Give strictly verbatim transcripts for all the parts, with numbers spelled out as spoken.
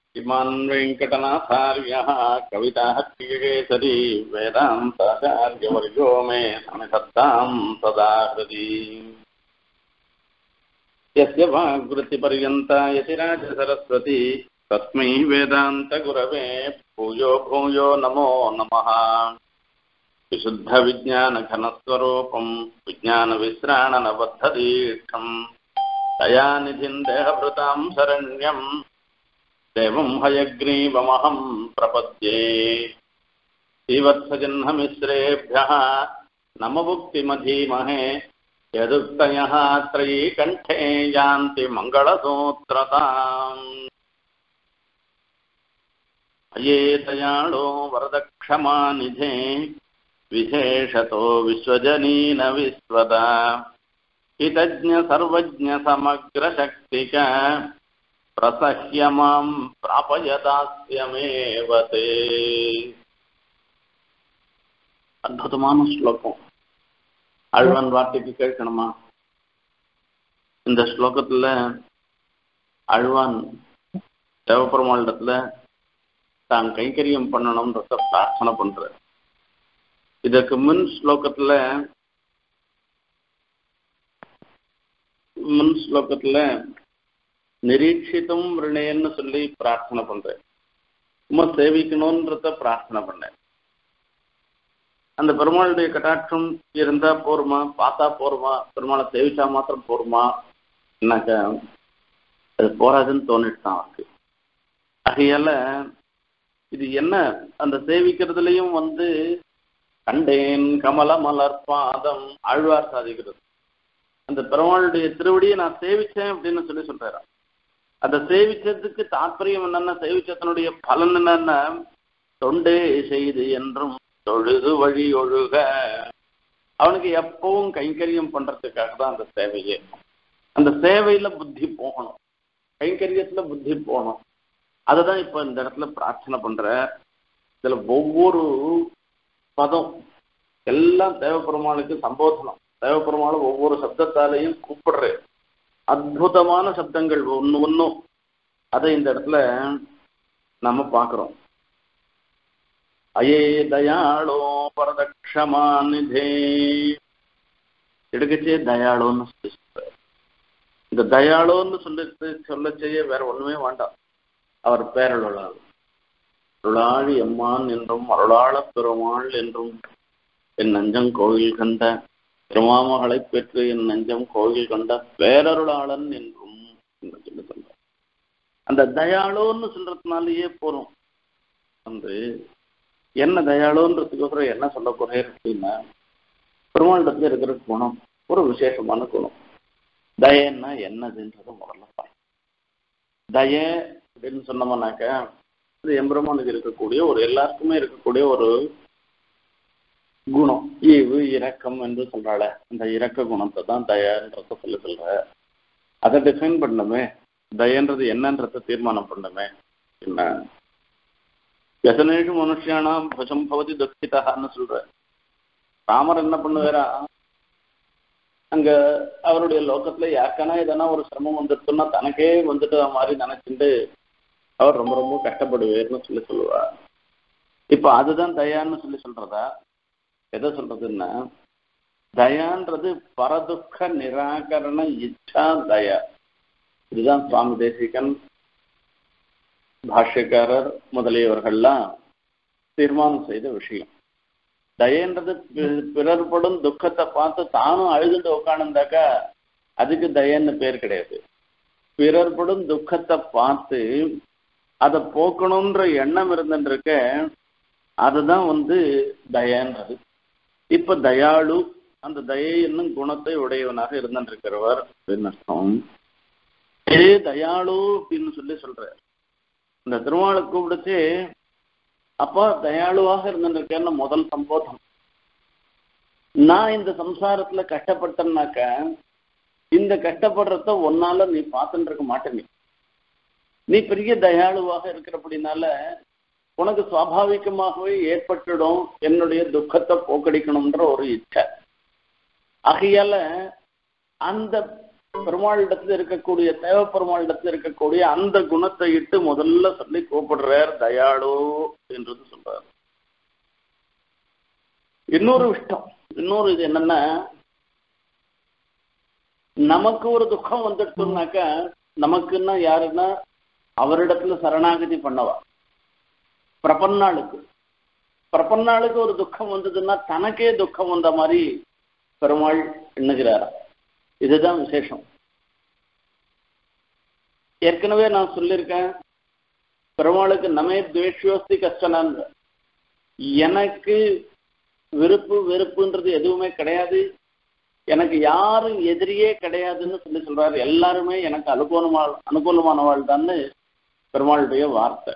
इमान् वेङ्कटनाथार्यः कविताहर्षिकेसरी वेदान्ताचार्यवर्यो मे सन्निधत्तां सदा हृदि यस्य वाग्वृत्तिपर्यन्ता यतिराजसरस्वती तस्मै वेदान्तगुरवे भूयो भूयो नमो नमः। विशुद्धविज्ञानघनस्वरूपं विज्ञानविश्राणनबद्धदीक्षं दयानिधिं देहभृतां शरण्यं देवं हयग्रीवमहं प्रपद्ये। श्रीवत्सजह्नमिश्रेभ्यः नममुक्तिमधीमहे यदुक्तयः त्रयीकण्ठे यान्ति मङ्गलसूत्रताम्। अये दयाळो वरदक्षमानिधे विशेषतो विश्वजनीन विश्वदा हितज्ञ सर्वज्ञ समग्रशक्तिक प्रसह्य मां प्रापयदास्यमेव ते। அற்புதமான ஸ்லோகம். ஆழ்வான் வார்த்தைக்கு கேட்கணுமா? இந்த ஸ்லோகத்துல ஆழ்வான் தேவபெருமாளிடத்துல தான் கைங்கரியம் பண்ணணும்ன்றத பிரார்த்தனை பண்ற. இதற்கு முன் ஸ்லோகத்துல முன் ஸ்லோகத்துல நிரீட்சித்தும் ரிணேன்னு சொல்லி பிரார்த்தனை பண்றேன். சும்மா சேவிக்கணும்ன்றத பிரார்த்தனை பண்ணேன். அந்த பெருமாளுடைய கட்டாட்சம் இருந்தா போருமா, பார்த்தா போருமா, பெருமாளை சேவிச்சா மாத்திரம் போருமா என்னாக்கா அது போராதுன்னு தோணிட்டு தான் இருக்கு. ஆகையால இது என்ன, அந்த சேவிக்கிறதுலையும் வந்து கண்டேன் கமல மலர் பாதம் ஆழ்வார் சாதிக்கிறது. அந்த பெருமாளுடைய திருவடியை நான் சேவிச்சேன் அப்படின்னு சொல்லி சொல்றாரு. அந்த சேவிச்சதுக்கு தாற்பயம் என்னன்னா, சேவிச்சதனுடைய பலன் என்னன்னா, தொண்டே செய்து என்றும் தொழுது வழி ஒழுக. அவனுக்கு எப்பவும் கைங்கரியம் பண்றதுக்காக தான் அந்த சேவையே. அந்த சேவையில புத்தி போகணும், கைங்கரியத்துல புத்தி போகணும். அதுதான் இப்ப இந்த இடத்துல பிரார்த்தனை பண்ற. இதுல ஒவ்வொரு பதம் எல்லாம் தேவபெருமாளுக்கு சம்போதனம். தேவபெருமாளை ஒவ்வொரு சப்தத்தாலையும் கூப்பிடுற அற்புதமான சப்தங்கள் ஒன்று ஒன்றும். அதை இந்த இடத்துல நம்ம பார்க்கிறோம். அயே தயாளோ பரதக்ஷமாநிதே எடுக்கச்சே தயாளோன்னு சொல்லி சொல்ற. இந்த தயாளோன்னு சொல்லி சொல்ல செய்ய வேற ஒண்ணுமே வேண்டாம். அவர் பேரருளாள் அருளாழி எம்மான் என்றும் அருளாள பெருமாள் என்றும் என் நஞ்சம் கோயில் கண்ட திருமாமகளை பெற்று என் நஞ்சம் கோயில் கண்ட பேரருளாளன் என்றும் சொல்லி சொல்ற. அந்த தயாளோன்னு சொல்றதுனாலேயே போறோம். வந்து என்ன தயாளோன்றதுக்கப்புறம் என்ன சொல்ல போறேன் அப்படின்னா, பெருமாளிடத்துல இருக்கிற குணம் ஒரு விசேஷமான குணம். தயன்னா என்னதுன்றது முதல்ல பாரு. தய அப்படின்னு சொன்னோம்னாக்க இது எம்பெருமானுக்கு இருக்கக்கூடிய ஒரு எல்லாருக்குமே இருக்கக்கூடிய ஒரு குணம். ஈவு இரக்கம் என்று சொல்றாள, அந்த இரக்க குணத்தை தான் தயன்றத சொல்ல சொல்ற. அதை டிஃபைன் பண்ணணுமே, தயன்றது என்னன்றத தீர்மானம் பண்ணணுமே. என்ன யசனேஷு மனுஷியானாம் பசம் பவதி துக்கிதான்னு சொல்ற. ராமர் என்ன பண்ணுவாரா, அங்க அவருடைய லோகத்துல யாருக்கானா எதனா ஒரு சிரமம் வந்துருச்சுன்னா தனக்கே வந்துட்டு மாதிரி நினைச்சுட்டு அவர் ரொம்ப ரொம்ப கஷ்டப்படுவார்னு சொல்லி சொல்லுவார். இப்ப அதுதான் தயான்னு சொல்லி சொல்றதா? எதை சொல்றதுன்னா, தயான்றது பரதுக்க நிராகரண இச்சா தயா. இதுதான் சுவாமி தேசிகன், பாஷ்யக்காரர் முதலியவர்கள்லாம் தீர்மானம் செய்த விஷயம். தயன்றது பிறர்படும் துக்கத்தை பார்த்து தானும் அழுதுட்டு உட்காந்துந்தாக்கா அதுக்கு தயன்னு பேர் கிடையாது. பிறர்படும் துக்கத்தை பார்த்து அதை போக்கணும்ன்ற எண்ணம் இருந்துருக்க அதுதான் வந்து தயன்றது. இப்ப தயாளு அந்த தயை என்னும் குணத்தை உடையவனாக இருந்திருக்கிறவர் அப்படின்னு அர்த்தம். ஏ தயாளு அப்படின்னு சொல்லி சொல்ற. இந்த திருமாலை கூப்பிடுச்சு அப்பா தயாளுவாக இருந்திருக்கேன்னு முதல் சம்போதம். நான் இந்த சம்சாரத்துல கஷ்டப்பட்டேன்னாக்க இந்த கஷ்டப்படுறத ஒன்னால நீ பார்த்துட்டு இருக்க மாட்டேங்க. நீ பெரிய தயாளுவாக இருக்கிறபடினால உனக்கு சுவாபாவிகமாகவே ஏற்பட்டுடும் என்னுடைய துக்கத்தை போக்கடிக்கணும்ன்ற ஒரு இச்சை. ஆகையால அந்த பெருமாளிடத்துல இருக்கக்கூடிய தேவ பெருமாளிடத்துல இருக்கக்கூடிய அந்த குணத்தை இட்டு முதல்ல சொல்லி கூப்பிடுறார் தயாளு என்றது சொல்றாரு. இன்னொரு விஷயம், இன்னொரு இது என்னன்னா, நமக்கு ஒரு துக்கம் வந்துட்டோம்னாக்கா நமக்குன்னா யாருன்னா அவரிடத்துல சரணாகதி பண்ணவா. பிரபன்னாளுக்கு பிரபன்னாளுக்கு ஒரு துக்கம் வந்ததுன்னா தனக்கே துக்கம் வந்த மாதிரி பெருமாள் எண்ணுகிறாரா. இதுதான் விசேஷம். ஏற்கனவே நான் சொல்லியிருக்கேன், பெருமாளுக்கு நமே துவேஷோஸ்தி கஷ்டனான், எனக்கு விருப்பு வெறுப்புன்றது எதுவுமே கிடையாது, எனக்கு யாரும் எதிரியே கிடையாதுன்னு சொல்லி சொல்றாரு. எல்லாருமே எனக்கு அனுகூலமா அனுகூலமானவாள் தான்னு பெருமாளுடைய வார்த்தை.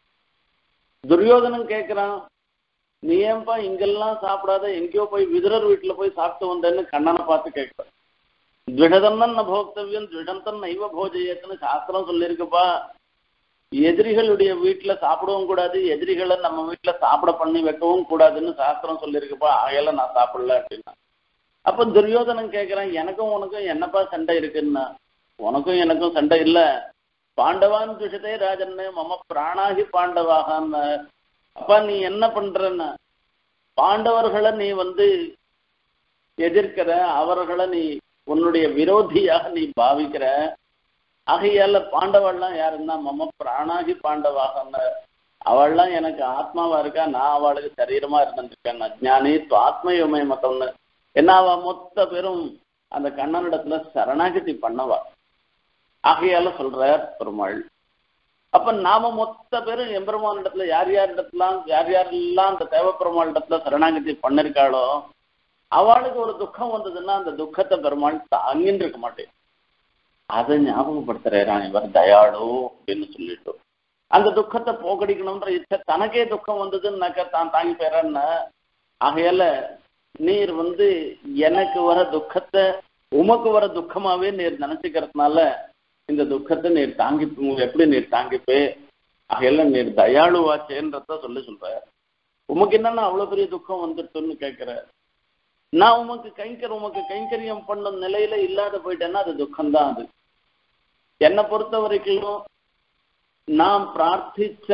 துரியோதனன் கேட்கிறான், நீ ஏன்பா இங்கெல்லாம் சாப்பிடாத எங்கேயோ போய் விதுரர் வீட்டுல போய் சாப்பிட்டு வந்தேன்னு கண்ணனை பார்த்து கேட்கிறான். துவிடதன்னன் போக்தவியம் துவிடந்தன் நைவ போஜயத்துன்னு சாஸ்திரம் சொல்லியிருக்குப்பா. எதிரிகளுடைய வீட்டுல சாப்பிடவும் கூடாது, எதிரிகளை நம்ம வீட்டுல சாப்பிட பண்ணி வைக்கவும் கூடாதுன்னு சாஸ்திரம் சொல்லியிருக்குப்பா, ஆகையில நான் சாப்பிடல அப்படின்னா. அப்ப துரியோதனன் கேட்கிறான், எனக்கும் உனக்கும் என்னப்பா சண்டை இருக்குன்னா. உனக்கும் எனக்கும் சண்டை இல்ல, பாண்டவான் துஷதே ராஜன்னு மம பிராணாகி பாண்டவாகன்னு. அப்பா நீ என்ன பண்றன்னா, பாண்டவர்களை நீ வந்து எதிர்க்கிற, அவர்களை நீ உன்னுடைய விரோதியாக நீ பாவிக்கிற. ஆகையால பாண்டவள்லாம் யாருன்னா மம பிராணாகி பாண்டவாகன்னு, அவள்லாம் எனக்கு ஆத்மாவா இருக்கா, நான் அவளுக்கு சரீரமா இருந்துருக்கேன். அஜ்ஞானி ஆத்மயுமே மத்தம்னு என்ன, அவ மொத்த பேரும் அந்த கண்ணனிடத்துல சரணாகதி பண்ணவா. ஆகையால சொல்ற பெருமாள். அப்ப நாம மொத்த பேரும் எம்பெருமான் இடத்துல யார் யார் இடத்துலாம் யார் யாரெல்லாம் அந்த தேவ பெருமாள் இடத்துல சரணாகதி பண்ணிருக்காளோ அவளுக்கு ஒரு துக்கம் வந்ததுன்னா அந்த துக்கத்தை பெருமாள் தாங்கின்னு இருக்க மாட்டேன். அதை ஞாபகப்படுத்துறான் இவர் தயாளு அப்படின்னு சொல்லிட்டு. அந்த துக்கத்தை போக்கடிக்கணும்ன்ற இச்சை தனக்கே துக்கம் வந்ததுன்னாக்கா தான் தாங்கி போயிறான்னு. ஆகையால நீர் வந்து எனக்கு வர துக்கத்தை உமக்கு வர துக்கமாவே நீர் நினைச்சுக்கிறதுனால இந்த துக்கத்தை நீர் தாங்கி எப்படி நீர் தாங்கிப்பே. ஆகையால நீர் தயாளுவாச்சேன்றத சொல்லி சொல்ற. உமக்கு என்னன்னா அவ்வளவு பெரிய துக்கம் வந்துட்டுன்னு கேட்கிற. நான் உமக்கு கைங்கர் உமக்கு கைங்கரியம் பண்ணும் நிலையில இல்லாத போயிட்டேன்னா அது துக்கம்தான். அது என்னை பொறுத்த வரைக்கும் நாம் பிரார்த்திச்ச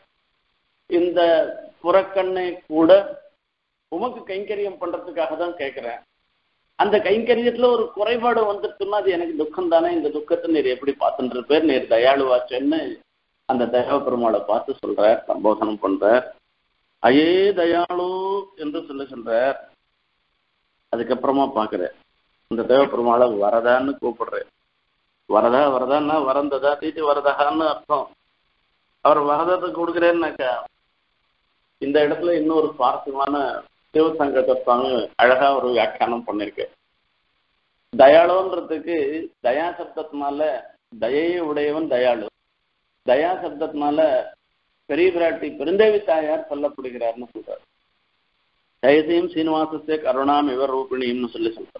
இந்த புறக்கண்ணை கூட உமக்கு கைங்கரியம் பண்றதுக்காக தான் கேட்கிறேன். அந்த கைங்கரியத்துல ஒரு குறைபாடு வந்துட்டுன்னா அது எனக்கு துக்கம் தானே. இந்த துக்கத்தை நீர் எப்படி பார்த்துன்ற பேர் நீர் தயாளுவாச்சேன்னு அந்த தேவ பெருமாளை பார்த்து சொல்ற, சம்போதனம் பண்ற. அயே தயாளு என்று சொல்லி சொல்ற. அதுக்கப்புறமா பாக்குற இந்த தேவ பெருமாளை வரதான்னு கூப்பிடுற. வரதா வரதான்னா வரந்ததா தீட்டி வரதான்னு அர்த்தம். அவர் வரதத்தை கொடுக்குறேன்னாக்கா இந்த இடத்துல இன்னொரு சுவாரஸ்யமான சிவசங்கத்தை அழகா ஒரு வியாக்கியானம் பண்ணிருக்கு. தயாளுன்றதுக்கு தயா சப்தத்தினால தயையை உடையவன் தயாளு, தயா சப்தத்தினால பெரிய பிராட்டி பெருந்தேவி தாயார் சொல்லப்படுகிறார்னு சொல்றாரு. தயசையும் சீனிவாசத்தை கருணாம் இவர் ரூபிணின்னு சொல்லி சொல்றாரு.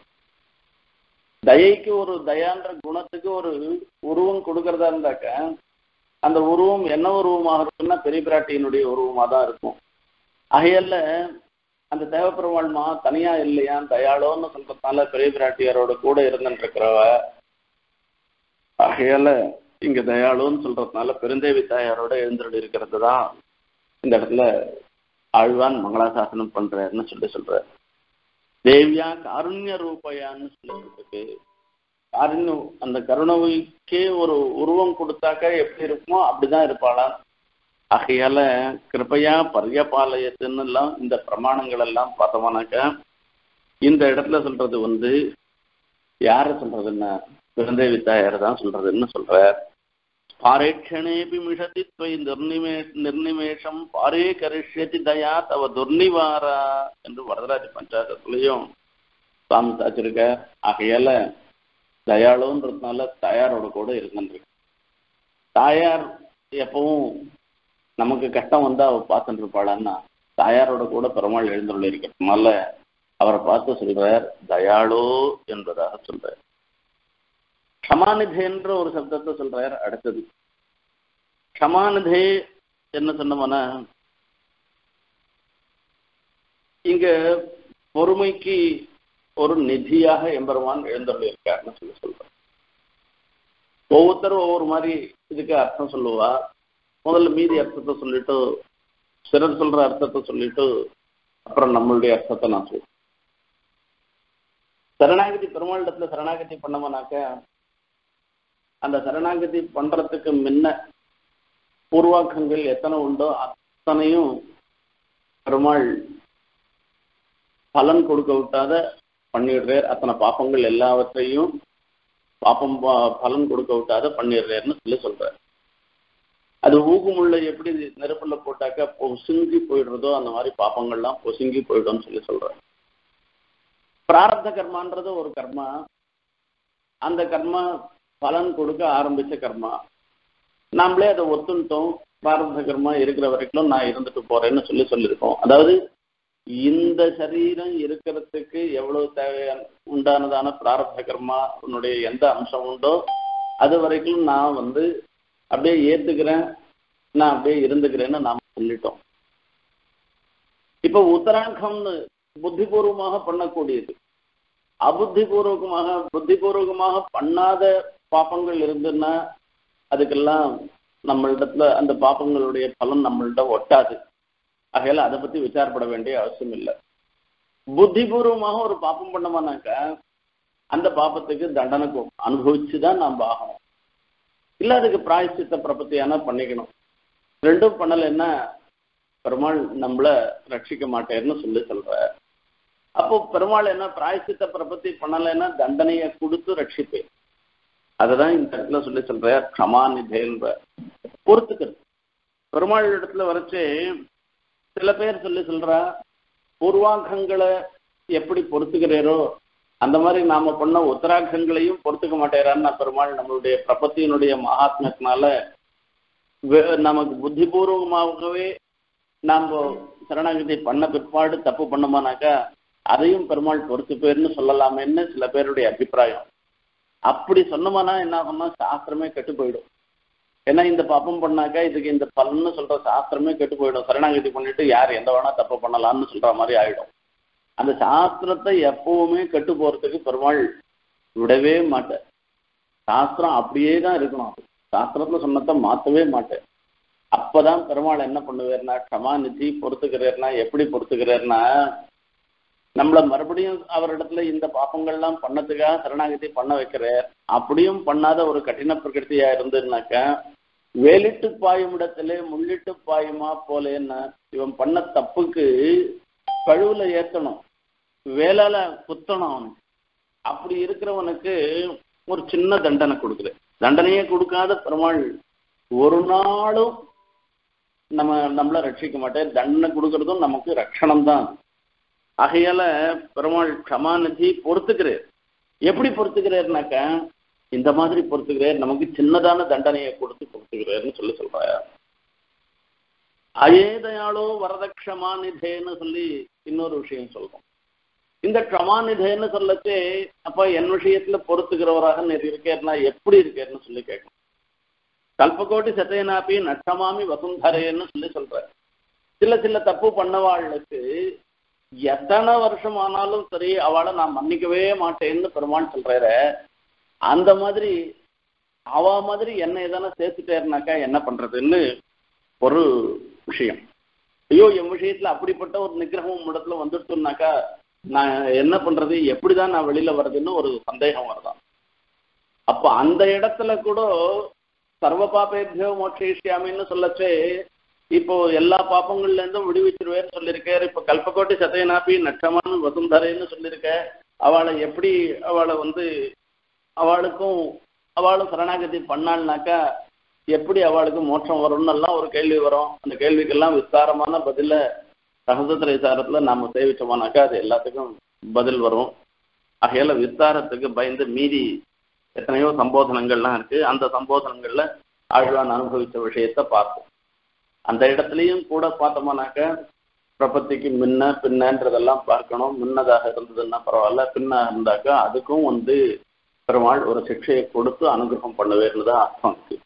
தயைக்கு ஒரு தயான்ற குணத்துக்கு ஒரு உருவம் கொடுக்கறதா இருந்தாக்க அந்த உருவம் என்ன உருவமாக இருக்குன்னா பெரிய பிராட்டியினுடைய உருவமா தான் இருக்கும். ஆகையால அந்த தேவப்பெருமாள்மா தனியா இல்லையா தயாளோன்னு சொல்றதுனால பெரிய பிராட்டியாரோட கூட இருந்துட்டு இருக்கிறவ. ஆகையால இங்க தயாளுன்னு சொல்றதுனால பெருந்தேவி தாயாரோட எழுந்துட்டு இருக்கிறது தான் இந்த இடத்துல ஆழ்வான் மங்களாசாசனம் பண்றாருன்னு சொல்லி சொல்ற. தேவியா காருண்ய ரூபையான்னு சொல்லிட்டு காருண்யம் அந்த கருணவைக்கே ஒரு உருவம் கொடுத்தாக்க எப்படி இருக்குமோ அப்படிதான் இருப்பாளாம். ஆகையால கிருப்பையா பரியபாலயத்துன்னு எல்லாம் இந்த பிரமாணங்கள் எல்லாம் பார்த்தோம்னாக்க இந்த இடத்துல சொல்றது வந்து யார சொல்றதுன்னா பெருந்தேவி தாயார் தான் சொல்றதுன்னு சொல்ற. பாரேட்சணேபி மிஷதி துவை நிர்நிமே நிர்நிமேஷம் பாரே கரிஷ்யதி தயா தவ துர்நிவாரா என்று வரதராஜ பஞ்சாசத்துலையும் சுவாமி சாச்சிருக்க. ஆகையால தயாளுன்றதுனால தாயாரோட கூட இருந்துருக்கு. தாயார் எப்பவும் நமக்கு கஷ்டம் வந்தா அவ பார்த்துட்டு இருப்பாளான்னா தாயாரோட கூட பெருமாள் எழுந்துள்ள இருக்கிறதுனால அவரை பார்த்து சொல்றார் தயாளோ என்பதாக சொல்றார். க்ஷமாநிதே என்ற ஒரு சப்தத்தை சொல்றார். அடுத்தது க்ஷமாநிதே என்ன சொன்னோம்னா இங்க பொறுமைக்கு ஒரு நிதியாக எம்பெருமான் எழுந்துள்ள இருக்காருன்னு சொல்லி சொல்றார். ஒவ்வொருத்தரும் ஒவ்வொரு மாதிரி இதுக்கு அர்த்தம் சொல்லுவா. முதல்ல மீதி அர்த்தத்தை சொல்லிட்டு சிலர் சொல்ற அர்த்தத்தை சொல்லிட்டு அப்புறம் நம்மளுடைய அர்த்தத்தை நான் சொல்லுவேன். சரணாகதி பெருமாளிடத்துல சரணாகதி பண்ணோம்னாக்க அந்த சரணாகதி பண்றதுக்கு முன்ன பூர்வாக்கங்கள் எத்தனை உண்டோ அத்தனையும் பெருமாள் பலன் கொடுக்க விட்டாத பண்ணிடுறார். அத்தனை பாப்பங்கள் எல்லாவற்றையும் பாப்பம் பலன் கொடுக்க விட்டாத பண்ணிடுறாருன்னு சொல்லி சொல்றார். அது ஊகுமுள்ள எப்படி நெருப்புல போட்டாக்க பொசுங்கி போயிடுறதோ அந்த மாதிரி பாப்பங்கள்லாம் பொசுங்கி போயிடும்னு சொல்லி சொல்றாரு. பிராரப்த கர்மான்றது ஒரு கர்மா. அந்த கர்மா பலன் கொடுக்க ஆரம்பிச்ச கர்மா. நாமளே அதை ஒத்துட்டோம். பிராரப்த கர்மா இருக்கிற வரைக்கும் நான் இருந்துட்டு போறேன்னு சொல்லி சொல்லியிருக்கோம். அதாவது இந்த சரீரம் இருக்கிறதுக்கு எவ்வளவு தேவையான உண்டானதான பிராரப்த கர்மா உன்னுடைய எந்த அம்சம் உண்டோ அது வரைக்கும் நான் வந்து அப்படியே ஏத்துக்கிறேன், நான் அப்படியே இருந்துக்கிறேன்னு நாம சொல்லிட்டோம். இப்ப உத்தராங்கம்னு புத்திபூர்வமாக பண்ணக்கூடியது. அபுத்திபூர்வகமாக புத்திபூர்வகமாக பண்ணாத பாப்பங்கள் இருந்துன்னா அதுக்கெல்லாம் நம்மளிடத்துல அந்த பாப்பங்களுடைய பலன் நம்மள்ட ஒட்டாது. ஆகையால அதை பத்தி விசாரப்பட வேண்டிய அவசியம் இல்லை. புத்திபூர்வமாக ஒரு பாப்பம் பண்ணோம்னாக்க அந்த பாப்பத்துக்கு தண்டனை அனுபவிச்சுதான் நாம் ஆகணும். இல்ல அதுக்கு பிராயசித்த பிரபத்தியான பண்ணிக்கணும். ரெண்டும் பண்ணலைன்னா பெருமாள் நம்மள ரட்சிக்க மாட்டேன்னு சொல்லி சொல்ற. அப்போ பெருமாள் என்ன பிராயசித்த பிரபத்தி பண்ணலைன்னா தண்டனையை கொடுத்து ரட்சிப்பேன். அததான் இந்த இடத்துல சொல்லி சொல்ற க்ஷமாநிதேன்ற பொறுத்துக்கிறது. பெருமாள் இடத்துல வரைச்சு சில பேர் சொல்லி சொல்றா பூர்வாங்கங்களை எப்படி பொறுத்துக்கிறீரோ அந்த மாதிரி நாம பண்ண உத்தராங்கங்களையும் பொறுத்துக்க மாட்டேறான்னு பெருமாள் நம்மளுடைய பிரபத்தியினுடைய மகாத்மத்தினால நமக்கு புத்திபூர்வமாகவே நாம் சரணாகதி பண்ண பிற்பாடு தப்பு பண்ணோமானாக்கா அதையும் பெருமாள் பொறுத்து பேர்னு சொல்லலாமேன்னு சில பேருடைய அபிப்பிராயம். அப்படி சொன்னோம்னா என்ன ஆகும்னா சாஸ்திரமே கெட்டு போயிடும். ஏன்னா இந்த பாப்பம் பண்ணாக்கா இதுக்கு இந்த பலன்னு சொல்ற சாஸ்திரமே கெட்டு போயிடும். சரணாகதி பண்ணிட்டு யார் எந்த வேணா தப்பு பண்ணலாம்னு சொல்ற மாதிரி ஆயிடும். அந்த சாஸ்திரத்தை எப்பவுமே கெட்டு போறதுக்கு பெருமாள் விடவே மாட்டேன். சாஸ்திரம் அப்படியே தான் இருக்கணும். சாஸ்திரத்துல சொன்னதை மாற்றவே மாட்டேன். அப்பதான் பெருமாள் என்ன பண்ணுவார்னா க்ஷமாநிதி பொறுத்துக்கிறார்னா எப்படி பொறுத்துக்கிறார்னா நம்மள மறுபடியும் அவரிடத்துல இந்த பாப்பங்கள்லாம் பண்ணதுக்காக சரணாகதி பண்ண வைக்கிறார். அப்படியும் பண்ணாத ஒரு கடின பிரகிருத்தியா இருந்துன்னாக்கா வேலிட்டு பாயும் இடத்துல முள்ளிட்டு பாயுமா போலேன்னா இவன் பண்ண தப்புக்கு கழுவுல ஏத்தணும், வேளால குத்தணும் அவனுக்கு. அப்படி இருக்கிறவனுக்கு ஒரு சின்ன தண்டனை கொடுக்குற. தண்டனையே கொடுக்காத பெருமாள் ஒரு நாளும் நம்ம நம்மள ரட்சிக்க மாட்டேன். தண்டனை கொடுக்கறதும் நமக்கு ரட்சணம் தான். ஆகையால பெருமாள் க்ஷமாநிதி பொறுத்துக்கிறார். எப்படி பொறுத்துக்கிறாருனாக்கா இந்த மாதிரி பொறுத்துக்கிறார். நமக்கு சின்னதான தண்டனையை கொடுத்து பொறுத்துக்கிறாருன்னு சொல்லி சொல்றாரு. அயேதயாளோ வரத க்ஷமாநிதேன்னு சொல்லி இன்னொரு விஷயம் சொல்றோம். இந்த க்ஷமாநிதேன்னு சொல்லச்சு அப்ப என் விஷயத்துல பொறுத்துக்கிறவராக இருக்கேன்னா எப்படி இருக்கேன்னு சொல்லி கேட்கணும். கல்பகோட்டி சத்தையனாப்பி நட்சமாமி வசுந்தரேன்னு சொல்லி சொல்ற. சில சில தப்பு பண்ணவாளுக்கு எத்தனை வருஷம் ஆனாலும் சரி அவளை நான் மன்னிக்கவே மாட்டேன்னு பெருமாள் சொல்றாரு. அந்த மாதிரி அவ மாதிரி என்ன எதனா சேர்த்துட்டேருனாக்கா என்ன பண்றதுன்னு ஒரு விஷயம். ஐயோ என் விஷயத்துல அப்படிப்பட்ட ஒரு நிகிரகம் இடத்துல வந்துடுச்சுனாக்கா நான் என்ன பண்றது, எப்படிதான் நான் வெளியில வர்றதுன்னு ஒரு சந்தேகம் வருதான். அப்ப அந்த இடத்துல கூட சர்வ பாபேபியோ மோட்சிஷ்யாமின்னு சொல்லச்சே இப்போ எல்லா பாப்பங்கள்ல இருந்தும் விடுவிச்சிருவேன்னு சொல்லியிருக்காரு. இப்ப கல்பகோட்டி சத்தையனாப்பி நட்சமான வசுந்தரேன்னு சொல்லியிருக்க. அவளை எப்படி அவளை வந்து அவளுக்கும் அவளும் சரணாகதி பண்ணாள்னாக்கா எப்படி அவளுக்கு மோட்சம் வரும்னு எல்லாம் ஒரு கேள்வி வரும். அந்த கேள்விக்கெல்லாம் விஸ்தாரமான பதில ரகசிய விசாரத்துல நாம சேவிச்சோமானாக்கா அது எல்லாத்துக்கும் பதில் வரும். ஆகையால விஸ்தாரத்துக்கு பயந்து மீதி எத்தனையோ சம்போதனங்கள்லாம் இருக்கு. அந்த சம்போதனங்கள்ல ஆழ்வான் அனுபவிச்ச விஷயத்த பார்ப்போம். அந்த இடத்துலையும் கூட பார்த்தோம்னாக்க பிரபத்திக்கு முன்ன பின்னன்றதெல்லாம் பார்க்கணும். முன்னதாக இருந்ததுன்னா பரவாயில்ல, பின்னா இருந்தாக்கா அதுக்கும் வந்து பெருமாள் ஒரு சிக்ஷையை கொடுத்து அனுகிரகம் பண்ணுவேன்னுதான் அர்த்தம் இருக்கு.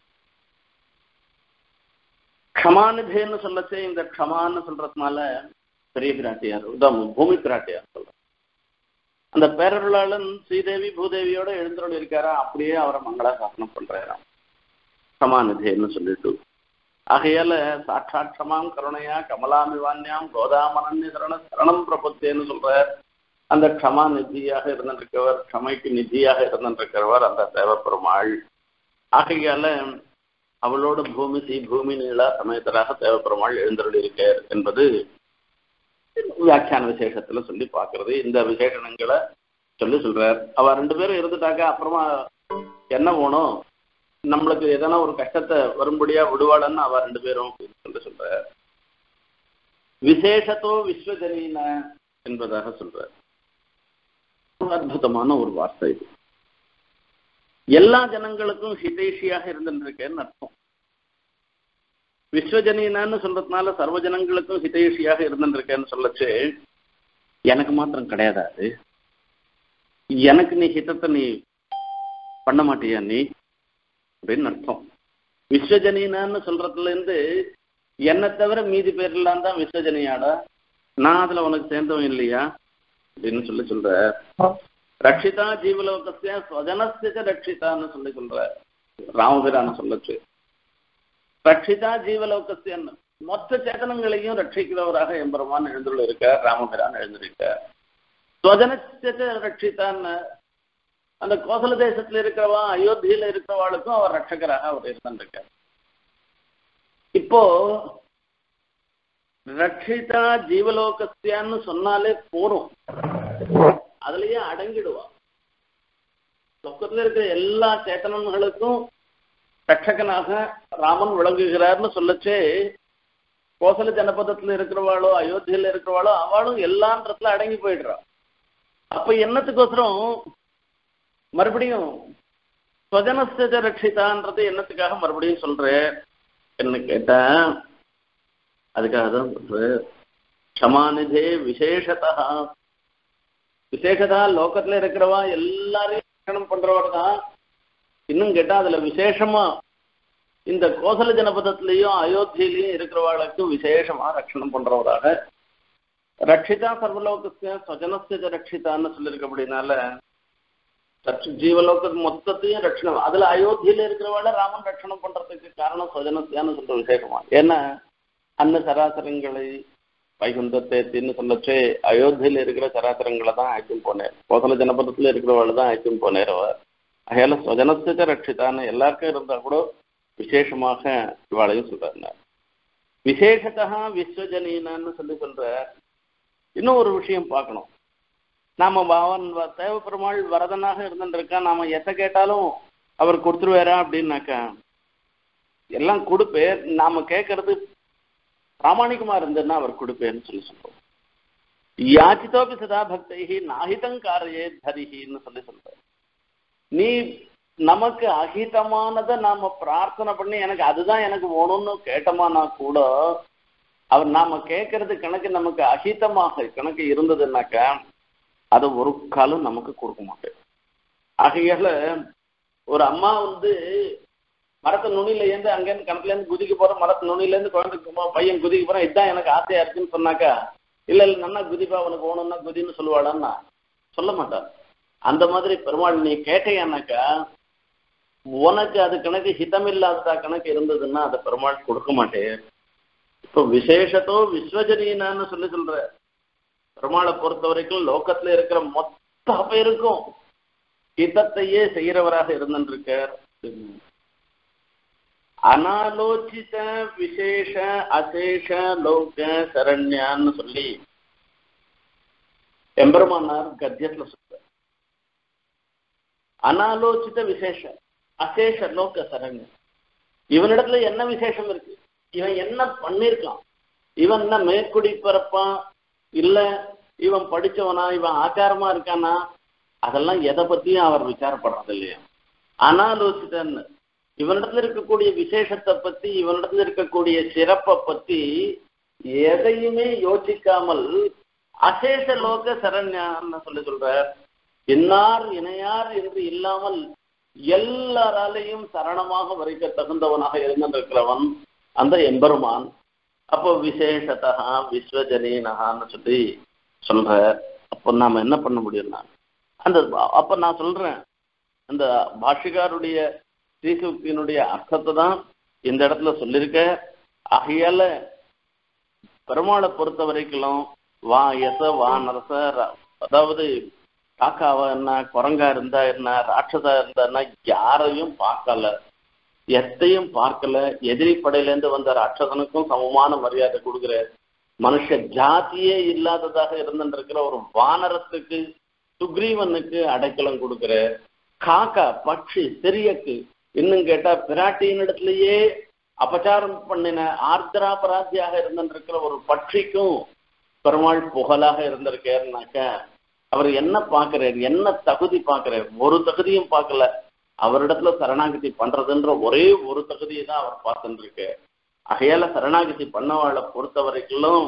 க்ஷமாநிதேன்னு சொல்லச்சே இந்த க்ஷமான்னு சொல்றதுனால பெரிய பிராட்டியார் பூமி பிராட்டியார் சொல்ற. அந்த பேரருளாளன் ஸ்ரீதேவி பூதேவியோட எழுந்தருள் இருக்காரா, அப்படியே அவரை மங்களாசாசனம் பண்றாராம் க்ஷமாநிதின்னு சொல்லிட்டு. ஆகையால சாட்சாத் க்ஷமாம் கருணையா கமலாமிவான்யாம் கோதாமனன்ய சரண சரணம் பிரபத்தேன்னு சொல்ற அந்த க்ஷமா நிதியாக இருந்திருக்கவர், க்ஷமைக்கு நிதியாக இருந்திருக்கிறவர் அந்த தேவப்பெருமாள். ஆகையால அவளோட பூமி ஸ்ரீ பூமி நீளா சமயத்தராக தேவப்பெருமாள் எழுந்தருள் இருக்கார் என்பது வியாக்கியான விசேஷத்துல சொல்லி பார்க்கறது. இந்த விசேஷணங்களை சொல்லி சொல்றார். அவ ரெண்டு பேரும் இருந்துட்டாக்கா அப்புறமா என்ன வேணும், நம்மளுக்கு எதனா ஒரு கஷ்டத்தை வரும்படியா விடுவாளன்னு அவ ரெண்டு பேரும் சொல்லி சொல்ற. விசேஷத்தோ விஸ்வஜனீன என்பதாக சொல்ற. அற்புதமான ஒரு வார்த்தை இது. எல்லா ஜனங்களுக்கும் ஹிதேஷியாக இருந்திருக்கேன்னு அர்த்தம். விஸ்வஜனீனான்னு சொல்றதுனால சர்வ ஜனங்களுக்கும் ஹிதேஷியாக இருந்திருக்கேன்னு சொல்லச்சு, எனக்கு மாத்திரம் கிடையாது அது, எனக்கு நீ ஹிதத்தை நீ பண்ண மாட்டியா நீ அப்படின்னு அர்த்தம். விஸ்வஜனீனான்னு சொல்றதுல இருந்து என்னை தவிர மீதி பேர்லாம் தான் விஸ்வஜனியாடா, நான் அதுல உனக்கு சேர்ந்தவன் இல்லையா அப்படின்னு சொல்லி சொல்ற. ரட்சிதா ஜீவலோகத்திய ஸ்வஜனஸ்ய ரட்சிதான்னு சொல்லி சொல்ற ராமபிரான சொல்லச்சு. ரட்சிதா ஜீவலோகத்தியன்னு மொத்த சேதனங்களையும் ரட்சிக்கிறவராக எம்பெருமான் எழுந்துள்ள இருக்கார், ராமபிரான் எழுந்திருக்கார். ஸ்வஜனஸ்ய ரட்சிதான்னு அந்த கோசல தேசத்துல இருக்கிறவா அயோத்தியில இருக்கிறவாளுக்கும் அவர் ரட்சகராக அவர் இருந்திருக்கார். இப்போ ரட்சிதா ஜீவலோகத்தியான்னு சொன்னாலே போறோம், அதுலயே அடங்கிடுவா. லோகத்துல இருக்கிற எல்லா சேத்தனங்களுக்கும் ரட்சகனாக ராமன் விளங்குகிறார்னு சொல்லச்சே, கோசல ஜனபதத்துல இருக்கிறவாளோ அயோத்தியில இருக்கிறவாளோ அவளும் எல்லான்றதுல அடங்கி போயிடுறா. அப்ப என்னத்துக்கோசரம் மறுபடியும் ஸ்வஜனஸ்ய ரட்சிதான்றது என்னத்துக்காக மறுபடியும் சொல்றேன் என்ன கேட்டா, அதுக்காக தான் சொல்றேன். க்ஷமாநிதே விசேஷதா, விசேஷதா லோகத்துல இருக்கிறவா எல்லாரையும் ரட்சணம் பண்றவர் தான். இன்னும் கேட்டா அதுல விசேஷமா இந்த கோசல ஜனபதத்திலையும் அயோத்தியிலையும் இருக்கிறவாளுக்கு விசேஷமா ரட்சணம் பண்றவராக ரட்சிதா சர்வலோகத்திய ஸ்வஜனஸ்ய ரட்சிதான்னு சொல்லியிருக்க. அப்படின்னால ஜீவலோக மொத்தத்தையும் ரட்சணம், அதுல அயோத்தியில இருக்கிறவாள ராமன் ரட்சணம் பண்றதுக்கு காரணம் ஸ்வஜனஸ்யான்னு சொல்ற விசேஷமா. ஏன்னா அன்ன சராசரங்களை வைகுந்தத்தேத்தின்னு சொல்லச்சே அயோத்தியில இருக்கிற சராசரங்களை தான் ஆய்க்கும் போனேன், கோசல ஜனபதத்துல இருக்கிறவாள் தான் ஆய்க்கும் போனேர் அவர். அகையால ஸ்வஜனஸ்ய ரட்சிதான்னு எல்லாருக்கும் இருந்தா கூட விசேஷமாக இவாளையும் சொல்றாரு. விசேஷத்தா விஸ்வஜனீனான்னு சொல்லி சொல்ற. இன்னும் ஒரு விஷயம் பார்க்கணும். நாம அவன் தேவப்பெருமாள் வரதனாக இருந்துருக்கா, நாம எதை கேட்டாலும் அவர் கொடுத்துருவாரா அப்படின்னாக்கா எல்லாம் கொடுப்பேர். நாம கேட்கறது பிராமணிகமா இருந்ததுன்னா அவர் கொடுப்பேன்னு சொல்லி சொல்றோம். யாச்சித்தோபி சதா பக்தி நாஹிதங்காரையே தரிஹின்னு சொல்லி சொல்ற. நீ நமக்கு அஹிதமானதை நாம பிரார்த்தனை பண்ணி எனக்கு அதுதான் எனக்கு வேணும்னு கேட்டோமானா கூட அவர் நாம கேட்கறது கணக்கு நமக்கு அஹிதமாக கணக்கு இருந்ததுன்னாக்கா அதை ஒரு காலம் நமக்கு கொடுக்க மாட்டேன். ஆகையால ஒரு அம்மா வந்து மரத்து நுனியில இருந்து அங்கேருந்து கணக்குல இருந்து குதிக்க போற, மரத்து நுனியில இருந்து குழந்தைக்கு பையன் குதிக்க போறான், இதுதான் எனக்கு ஆசையா இருக்குன்னு சொன்னாக்கா இல்ல இல்ல நன்னா குதிப்பா உனக்கு ஓணும்னா குதின்னு சொல்லுவாளான்னா சொல்ல மாட்டான். அந்த மாதிரி பெருமாள் நீ கேட்டையானாக்கா உனக்கு அது கணக்கு ஹிதமில்லாததா கணக்கு இருந்ததுன்னா அதை பெருமாள் கொடுக்க மாட்டேன். இப்போ விசேஷத்தோ விஸ்வஜனீனான்னு சொல்லி சொல்ற. பெருமாளை பொறுத்த வரைக்கும் லோகத்துல இருக்கிற மொத்த பேருக்கும் ஹிதத்தையே செய்யறவராக இருந்திருக்கார். அனாலோசித விசேஷ அசேஷ லோக சரண்யான்னு சொல்லி எம்பெருமானார் கத்தியத்துல சொல்ற. அனாலோசித விசேஷ அசேஷ லோக சரண்யம், இவனிடத்துல என்ன விசேஷம் இருக்கு, இவன் என்ன பண்ணிருக்கான், இவன் என்ன மேற்குடி பிறப்பான் இல்ல இவன் படிச்சவனா இவன் ஆச்சாரமா இருக்கானா, அதெல்லாம் எதை பத்தியும் அவர் விசாரப்படுறது இல்லையா. அனாலோசிதன்னு இவனிடத்துல இருக்கக்கூடிய விசேஷத்தை பத்தி இவனிடத்துல இருக்கக்கூடிய சிறப்பை பத்தி எதையுமே யோசிக்காமல் அசேஷ லோக சரண்யான்னு சொல்லி சொல்றார். இன்னார் இணையார் என்று இல்லாமல் எல்லாராலையும் சரணமாக வரைக்க தகுந்தவனாக இருந்திருக்கிறவன் அந்த எம்பெருமான். அப்போ விசேஷத்தா விஸ்வஜனீனகான்னு சொல்லி சொல்ற. அப்போ நாம என்ன பண்ண முடியும்னா அந்த அப்ப நான் சொல்றேன், அந்த பாஷ்யக்காருடைய ஸ்ரீசூக்தியினுடைய அர்த்தத்தை தான் இந்த இடத்துல சொல்லியிருக்க. ஆகையால பெருமாளை பொறுத்த வரைக்கும் வா எச வா நரச, அதாவது காக்காவா என்ன, குரங்கா இருந்தா என்ன, ராட்சதா இருந்தா யாரையும் பார்க்கல, எத்தையும் பார்க்கல. எதிரி படையிலேருந்து வந்த ராட்சசனுக்கும் சமமான மரியாதை கொடுக்குற, மனுஷ ஜாத்தியே இல்லாததாக இருந்துருக்கிற ஒரு வானரத்துக்கு சுக்ரீவனுக்கு அடைக்கலம் கொடுக்குற, காக்கா பட்சி சிறியக்கு, இன்னும் கேட்டா பிராட்டியின் இடத்துலயே அபச்சாரம் பண்ணின ஆர்திராபராத்தியாக இருந்திருக்கிற ஒரு பட்சிக்கும் பெருமாள் புகழாக இருந்திருக்காருனாக்க அவர் என்ன பார்க்கிறார், என்ன தகுதி பார்க்கிறார்? ஒரு தகுதியும் பார்க்கல. அவரிடத்துல சரணாகதி பண்றதுன்ற ஒரே ஒரு தகுதியை தான் அவர் பார்த்துட்டு இருக்கு. ஆகையால சரணாகதி பண்ணவாளை பொறுத்த வரைக்கும்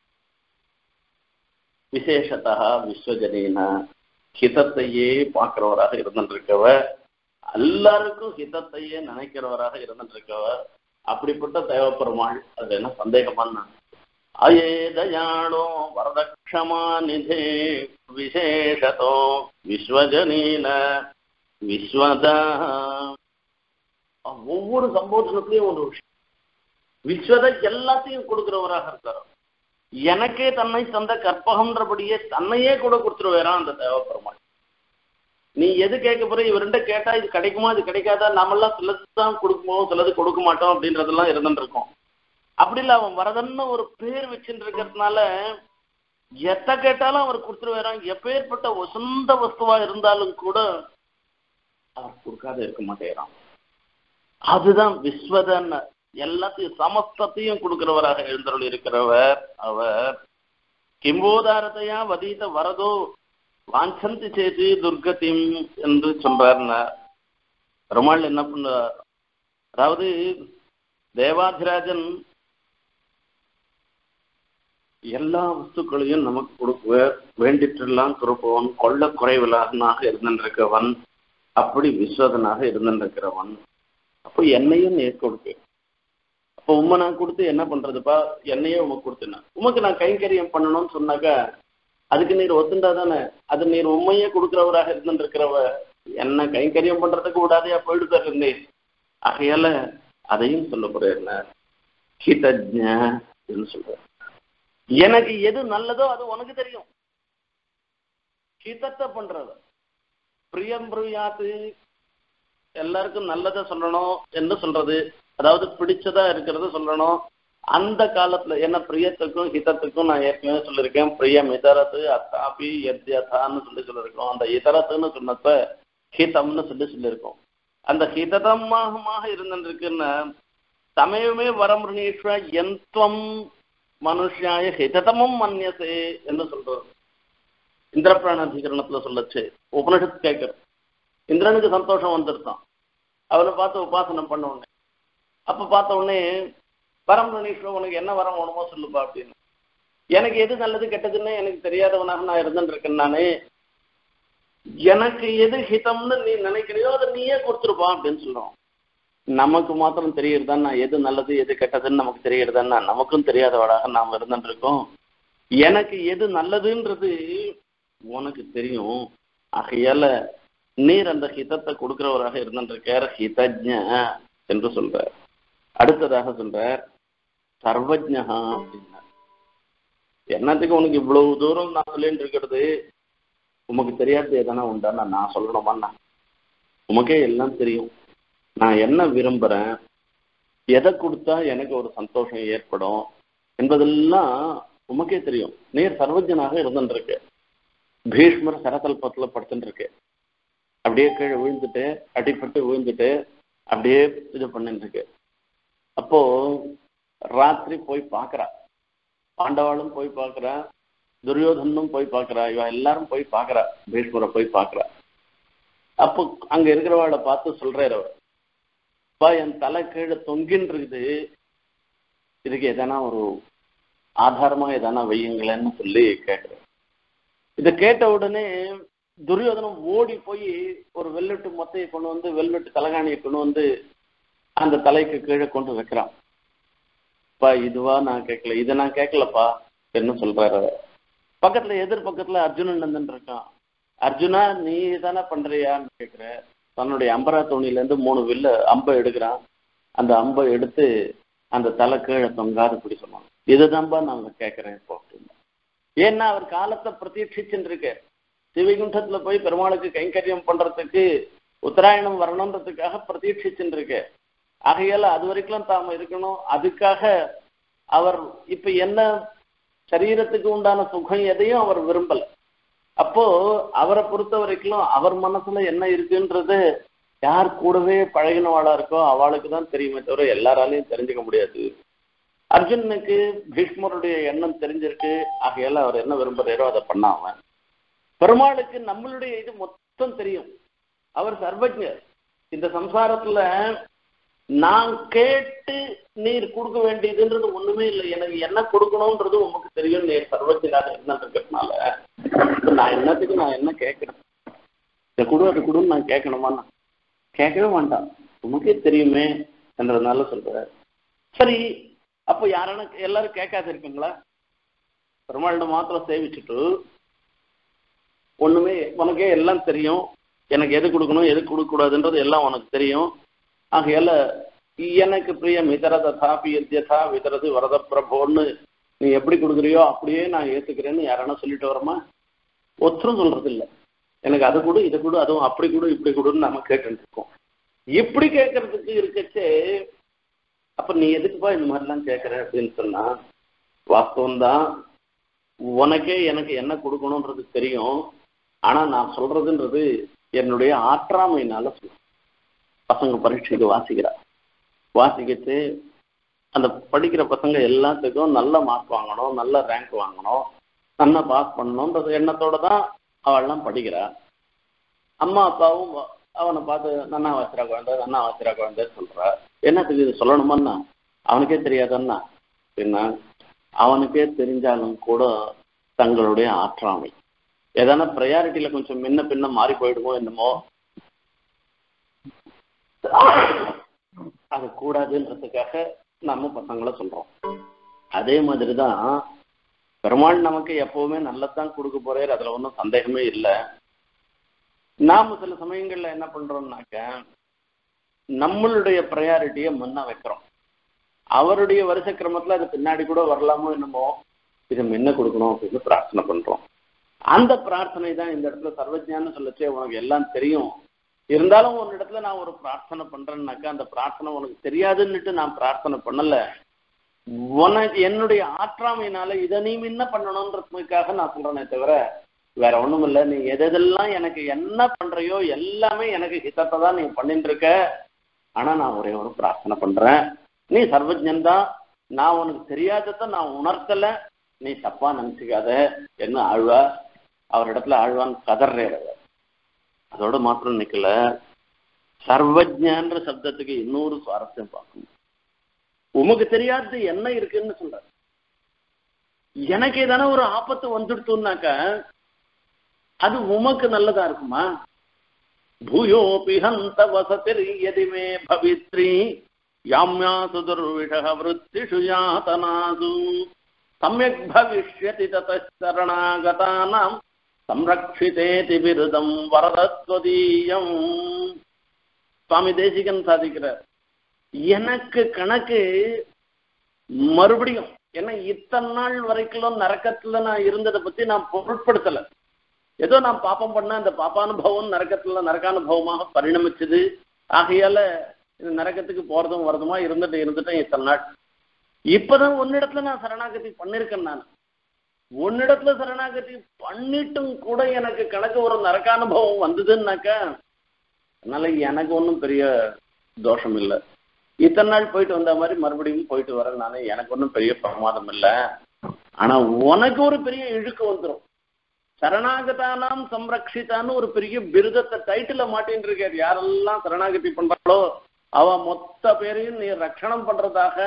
விசேஷத்தா விஸ்வஜனீன ஹிதத்தையே பார்க்கிறவராக இருந்திருக்கவர், எல்லாருக்கும் ஹிதத்தையே நினைக்கிறவராக இருந்திருக்கவர். அப்படிப்பட்ட தேவப்பெருமாள், அது என்ன சந்தேகமான அயேதயாளோ வரதக்ஷமா நிதே விசேஷத்தோ விஸ்வஜனீன விஸ்வதா. ஒவ்வொரு சம்போதனத்திலையும் ஒரு விஷயம், விஸ்வத எல்லாத்தையும் கொடுக்கிறவராக இருக்காரு. எனக்கே தன்னை தந்த கற்பகம்ன்றபடியே தன்னையே கூட கொடுத்துருவாராம் அந்த தேவப்பெருமாள். நீ எது கேட்க போற, இவருண்ட கேட்டா இது கிடைக்குமா இது கிடைக்காதா, நம்மெல்லாம் சிலது தான் கொடுக்குமோ சிலது கொடுக்க மாட்டோம் அப்படின்றதெல்லாம் இருந்துட்டு இருக்கோம். அப்படி இல்லை, அவன் வரதன்னு ஒரு பேர் வச்சுட்டு இருக்கிறதுனால எத்த கேட்டாலும் அவர் கொடுத்துருவாராம். எப்பேற்பட்ட வசந்த வஸ்துவா இருந்தாலும் கூட அவர் கொடுக்காத இருக்க மாட்டேறான். அதுதான் விஸ்வதன், எல்லாத்தையும் சமஸ்தத்தையும் கொடுக்கிறவராக எழுந்தருள் இருக்கிறவர் அவர். கிம்போதாரத்தையா வதீத வரதோ வாஞ்சந்தி சேதி துர்கதிம் என்று சொல்றாருன்னா பெருமாள் என்ன பண்ண, அதாவது தேவாதிராஜன் எல்லா வஸ்துக்களையும் நமக்கு கொடுக்குவர், வேண்டிற்றெல்லாம் துறப்பவன், கொள்ள குறைவிலாக இருந்திருக்கவன், அப்படி விஸ்வதனாக இருந்திருக்கிறவன். அப்போ என்னையும் நேர் கொடுக்கு. அப்போ உண்மை நான் கொடுத்து என்ன பண்றதுப்பா, என்னையே உமக்கு கொடுத்துனா உமக்கு நான் கைங்கரியம் பண்ணணும்னு சொன்னாக்கா அதுக்கு நீர் ஒத்துண்டா தானே. அது நீர் உண்மையே கொடுக்குறவராக இருந்துருக்கிறவ என்ன கைங்கரியம் பண்றதுக்கு விடாதையா போயிட்டு இருந்தேன். ஆகையால அதையும் சொல்ல போறேன், ஹிதஜ்ஞன்னு சொல்ற. எனக்கு எது நல்லதோ அது உனக்கு தெரியும். ஹிதத்தை பண்றது பிரியம் பிரியாத்து, எல்லாருக்கும் நல்லதை சொல்லணும் என்று சொல்றது, அதாவது பிடிச்சதா இருக்கிறத சொல்லணும். அந்த காலத்துல என்ன பிரியத்துக்கும் ஹிதத்துக்கும் நான் ஏற்கனவே சொல்லியிருக்கேன். பிரியம் இதரத்து அத்தாபி எத்யதான்னு சொல்லி சொல்லியிருக்கோம். அந்த இதரத்துன்னு சொன்னப்ப ஹிதம்னு சொல்லி சொல்லியிருக்கோம். அந்த ஹிததமாக இருந்துருக்குன்னு சமயமே வரமுனீஸ்வர எந்தம் மனுஷாய ஹிததமும் மன்யசே என்று சொல்றது இந்திரபிராண அதிகரணத்துல சொல்லச்சு. உபனிஷத்து கேட்கிற இந்திரனுக்கு சந்தோஷம் வந்துருத்தான், அவனை பார்த்து உபாசனை பண்ண உடனே. அப்ப பார்த்த உடனே பரமநீஸ்வரன் உனக்கு என்ன வரம் வேணுமோ சொல்லுப்பா அப்படின்னு. எனக்கு எது நல்லது கெட்டதுன்னு எனக்கு தெரியாதவனாக நான் இருந்துட்டு இருக்கேன். நானு எனக்கு எது ஹிதம்னு நீ நினைக்கிறியோ அதை நீயே கொடுத்துருப்பான் அப்படின்னு சொல்றோம். நமக்கு மாத்திரம் தெரியறதான்னா எது நல்லது எது கெட்டதுன்னு நமக்கு தெரியறதான்னா நமக்கும் தெரியாதவடாக நாம் இருந்துட்டு இருக்கோம். எனக்கு எது நல்லதுன்றது உனக்கு தெரியும். ஆகையால நீர் அந்த ஹிதத்தை கொடுக்கிறவராக இருந்துருக்கார், ஹிதஜ்ஞ என்று சொல்றார். அடுத்ததாக சொல்றார் சர்வஜ்ஞா அப்படின்னா. என்னத்துக்கு உனக்கு இவ்வளவு தூரம் நான் சொல்லிட்டு இருக்கிறது, உமக்கு தெரியாதது எதனா உண்டானா நான் சொல்லணுமாண்ணா? உமக்கே எல்லாம் தெரியும். நான் என்ன விரும்புறேன், எதை கொடுத்தா எனக்கு ஒரு சந்தோஷம் ஏற்படும் என்பதெல்லாம் உமக்கே தெரியும். நீர் சர்வஜனாக இருந்துருக்கு. பீஷ்மர் சரதல்பத்தில் படுத்துட்டு இருக்கு, அப்படியே கீழே விழுந்துட்டு அடிப்பட்டு விழுந்துட்டு அப்படியே இது பண்ணிட்டு இருக்கு. அப்போ ராத்திரி போய் பார்க்கறா, பாண்டவாளும் போய் பார்க்கறா, துரியோதனும் போய் பார்க்கறா, இவன் எல்லாரும் போய் பார்க்கறா, பீஷ்மரை போய் பார்க்கறா. அப்போ அங்க இருக்கிறவாளை பார்த்து சொல்றாரு அவர், அப்பா என் தலை கீழே தொங்கின்னு இருக்குது, இதுக்கு எதனா ஒரு ஆதாரமா எதனா வையுங்களேன்னு சொல்லி கேட்குறேன். இதை கேட்ட உடனே துரியோதனம் ஓடி போய் ஒரு வெள்ளட்டு மொத்தையை கொண்டு வந்து வெள்ளட்டு தலகாணியை கொண்டு வந்து அந்த தலைக்கு கீழே கொண்டு வைக்கிறான். பா இதுவா நான் கேட்கல, இதை நான் கேட்கலப்பா என்ன சொல்றாரு. பக்கத்துல எதிர் பக்கத்துல அர்ஜுனன் நந்தன் இருக்கான். அர்ஜுனா நீ தானே பண்றியான்னு கேட்குற. தன்னுடைய அம்பரா துணியிலேருந்து மூணு வில்ல அம்பை எடுக்கிறான். அந்த அம்பை எடுத்து அந்த தலை கீழே தொங்காது இப்படி சொன்னாங்க. இதுதான்பா நாங்கள் கேட்குறேன் இப்போ அப்படின்னு. ஏன்னா அவர் காலத்தை பிரதீட்சிச்சுன்னு இருக்க. சிவகுண்டத்துல போய் பெருமாளுக்கு கைங்கரியம் பண்றதுக்கு உத்தராயணம் வரணுன்றதுக்காக பிரதீட்சிச்சுன்னு இருக்க. ஆகையால அது வரைக்கும் தாம இருக்கணும். அதுக்காக அவர் இப்ப என்ன சரீரத்துக்கு உண்டான சுகம் எதையும் அவர் விரும்பல. அப்போ அவரை பொறுத்த வரைக்கும் அவர் மனசுல என்ன இருக்குன்றது யார் கூடவே பழகினவாளா இருக்கோ அவளுக்கு தான் தெரியுமே தவிர எல்லாராலையும் தெரிஞ்சுக்க முடியாது. அர்ஜுனனுக்கு பீஷ்மருடைய எண்ணம் தெரிஞ்சிருக்கு. ஆகையால அவர் என்ன விரும்புறாரோ அதை பண்ணாம, பெருமாளுக்கு நம்மளுடைய இது மொத்தம் தெரியும். அவர் சர்வஜர். இந்த சம்சாரத்துல நான் கேட்டு நீர் கொடுக்க வேண்டியதுன்றது ஒண்ணுமே இல்லை. எனக்கு என்ன கொடுக்கணும்ன்றது உமக்கு தெரியும். நீர் சர்வஜனாக என்னன்றதுனால நான் என்னத்துக்கு நான் என்ன கேட்கணும், இதை கொடு அது கொடுன்னு நான் கேட்கணுமா? நான் கேட்கவே வேண்டாம், உமக்கே தெரியுமே என்றதுனால சொல்றாரு. சரி, அப்போ யாரான எல்லாரும் கேட்காது இருக்குங்களா? பெருமாள்கிட்ட மாத்திரம் சேவிச்சுட்டு ஒண்ணுமே உனக்கே எல்லாம் தெரியும், எனக்கு எது கொடுக்கணும் எது கொடுக்க கூடாதுன்றது எல்லாம் உனக்கு தெரியும். ஆகையால எனக்கு பிரியம் இதர ததா பியத்யதா விதரது வரத பிரபோன்னு நீ எப்படி கொடுக்குறியோ அப்படியே நான் ஏத்துக்கிறேன்னு யாரானா சொல்லிட்டு வரமா? ஒத்தரும் சொல்றது இல்லை. எனக்கு அதை கொடு இதை கொடு அதுவும் அப்படி கொடு இப்படி கொடுன்னு நம்ம கேட்டுட்டு இருக்கோம். இப்படி கேட்கறதுக்கு இருக்கச்சே அப்ப நீ எதுக்குப்பா இந்த மாதிரிலாம் கேட்கற அப்படின்னு சொன்னா, வாஸ்தவம்தான், உனக்கே எனக்கு என்ன கொடுக்கணுன்றது தெரியும். ஆனா நான் சொல்றதுன்றது என்னுடைய ஆற்றாமையினால சொல்ல. பசங்க பரீட்சைக்கு வாசிக்கிறா, வாசிக்கிட்டு அந்த படிக்கிற பசங்க எல்லாத்துக்கும் நல்ல மார்க் வாங்கணும், நல்ல ரேங்க் வாங்கணும், நல்லா பாஸ் பண்ணணும்ன்றது எண்ணத்தோட தான் அவள்லாம் படிக்கிறா. அம்மா அப்பாவும் அவனை பார்த்து நன்னா வாசிரா குழந்தை நன்னா வாசிரா குழந்தை சொல்றா. என்னத்துக்கு இது சொல்லணுமான்னா அவனுக்கே தெரியாதன்னா அப்படின்னா, அவனுக்கே தெரிஞ்சாலும் கூட தங்களுடைய ஆற்றாமை ஏதான ப்ரையாரிட்டியில கொஞ்சம் முன்ன பின்ன மாறி போயிடுமோ என்னமோ, அது கூடாதுன்றதுக்காக நம்ம பசங்களை சொல்றோம். அதே மாதிரிதான் பெருமாள் நமக்கு எப்பவுமே நல்லதான் கொடுக்க போறாரு, அதுல ஒன்றும் சந்தேகமே இல்லை. நாம சில சமயங்கள்ல என்ன பண்றோம்னாக்க நம்மளுடைய ப்ரையாரிட்டியை முன்ன வைக்கிறோம். அவருடைய வருஷ கிரமத்துல அது பின்னாடி கூட வரலாமோ என்னமோ, இதை முன்ன கொடுக்கணும் அப்படின்னு பிரார்த்தனை பண்றோம். அந்த பிரார்த்தனை தான் இந்த இடத்துல சர்வஜான்னு சொல்லச்சே உனக்கு எல்லாம் தெரியும், இருந்தாலும் ஒரு இடத்துல நான் ஒரு பிரார்த்தனை பண்றேன்னாக்கா அந்த பிரார்த்தனை உனக்கு தெரியாதுன்னுட்டு நான் பிரார்த்தனை பண்ணல, உனக்கு என்னுடைய ஆற்றாமையினால இதை நீ முன்ன பண்ணணும்ன்றதுக்காக நான் சொல்றேனே தவிர வேற ஒண்ணும் இல்லை. நீ எதெல்லாம் எனக்கு என்ன பண்றையோ எல்லாமே எனக்கு ஹிதத்தை தான் நீ பண்ணிட்டு இருக்க. ஆனா நான் ஒரே ஒரு பிரார்த்தனை பண்றேன், நீ சர்வஜன் தான், நான் உனக்கு தெரியாததை நான் உணர்த்தல, நீ தப்பா நினைச்சுக்காத என்ன ஆழ்வா. அவரிடத்துல ஆழ்வான் கதர்றேற. அதோட மாத்திரம் நிக்கல, சர்வஜன்ற சப்தத்துக்கு இன்னொரு சுவாரஸ்யம் பார்க்கணும். உமக்கு தெரியாதது என்ன இருக்குன்னு சொல்ற. எனக்கு ஏதான ஒரு ஆபத்து வந்துடுத்துனாக்க அது உமக்கு நல்லதா இருக்குமா? பூயோபி ஹந்த வசதிர் யதிமே பவித்ரி யாம்யாசு துர்விஷஹ விருத்திஷு யாதனாசு சம்யக் பவிஷ்யதி ததரணாகதானாம் சம்ரக்ஷிதேதி விருதம் வரதத்வதீயம். சுவாமி தேசிகன் சாதிக்கிறார், எனக்கு கணக்கு மறுபடியும் ஏன்னா இத்தனை நாள் வரைக்கும் நரக்கத்துல நான் இருந்ததை பத்தி நான் பொருட்படுத்தல. ஏதோ நான் பாப்பம் பண்ண அந்த பாப்பானுபவம் நரக்கத்துல நரக்கானுபவமாக பரிணமிச்சது. ஆகையால இந்த நரக்கத்துக்கு போறதும் வரதுமா இருந்துட்டு இருந்துட்டேன் இத்தனை நாள். இப்பதான் ஒன்னிடத்துல நான் சரணாகதி பண்ணிருக்கேன். நான் ஒன்னிடத்துல சரணாகதி பண்ணிட்டும் கூட எனக்கு கணக்கு ஒரு நரக்கானுபவம் வந்ததுன்னாக்கா அதனால எனக்கு ஒன்றும் பெரிய தோஷம் இல்லை. இத்தனை நாள் போயிட்டு வந்த மாதிரி மறுபடியும் போயிட்டு வரேன் நானே, எனக்கு ஒன்றும் பெரிய பிரமாதம் இல்லை. ஆனா உனக்கு ஒரு பெரிய இழுக்கு வந்துடும். சரணாகதானாம் சம்ரக்ஷிதான்னு ஒரு பெரிய விருதத்தை டைட்டில மாட்டின்னு இருக்காரு. யாரெல்லாம் சரணாகதி பண்றாளோ அவ மொத்த பேரையும் நீ ரட்சணம் பண்றதாக